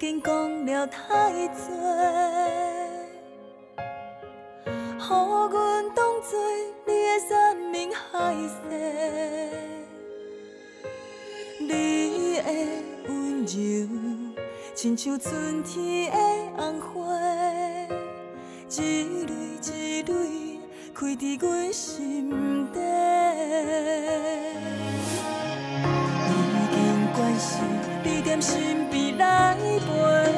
经讲了太多，予阮当作你的山盟海誓。你的温柔，亲像春天的红花，一蕊一蕊开伫阮心底。已经惯习你踮身边来陪，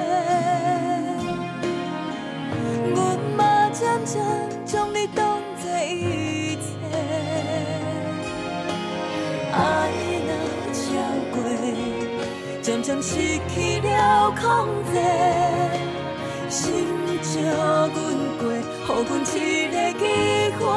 阮嘛渐渐将你当作一切。爱若超过，渐渐失去了控制，心照阮过，予阮一个机会。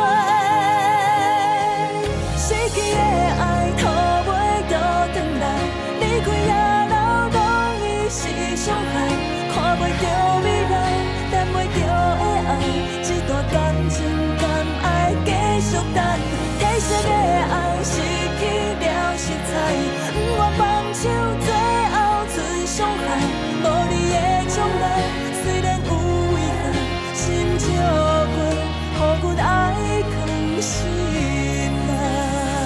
失去的爱讨袂倒转来，离开也老拢已是伤害。看袂着未来，等袂着的爱，这段感情敢爱继续等？褪色的爱失去了色彩，不愿放手，最后剩伤害。无你的将来，虽然有遗憾，心照过，予阮爱藏心内。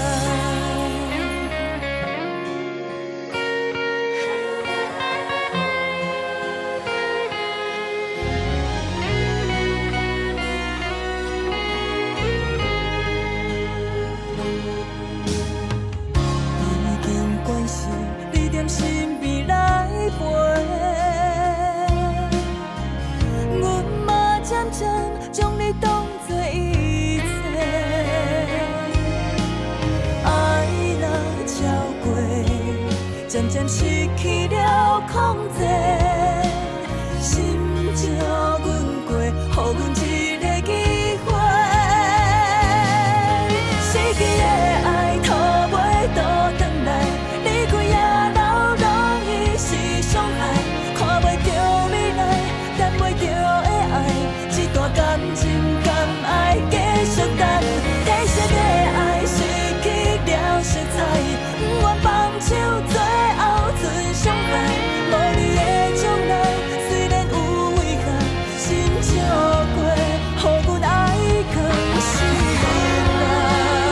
身边来陪，阮嘛渐渐将你当作一切。爱若超过，渐渐失去了控制，心照阮过，予阮一个机会。失去的爱讨袂倒转来，离开也伤害，看袂着未来，等袂着的爱，这段感情敢爱继续等？褪色的爱失去了色彩，不愿放手，最后剩伤害。无你的将来，虽然有遗憾，心照过，予阮爱藏心内。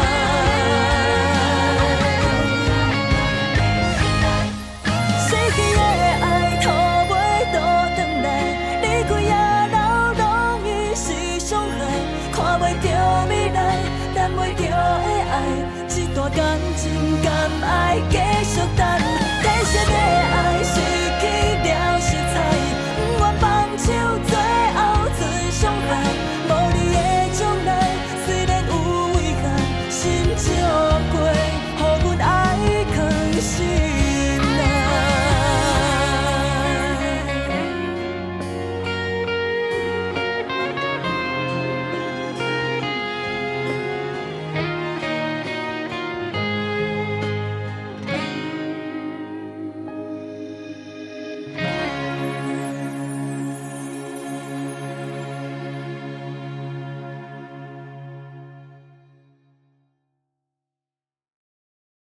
看袂着未来，等袂着的爱，这段感情敢爱继续等？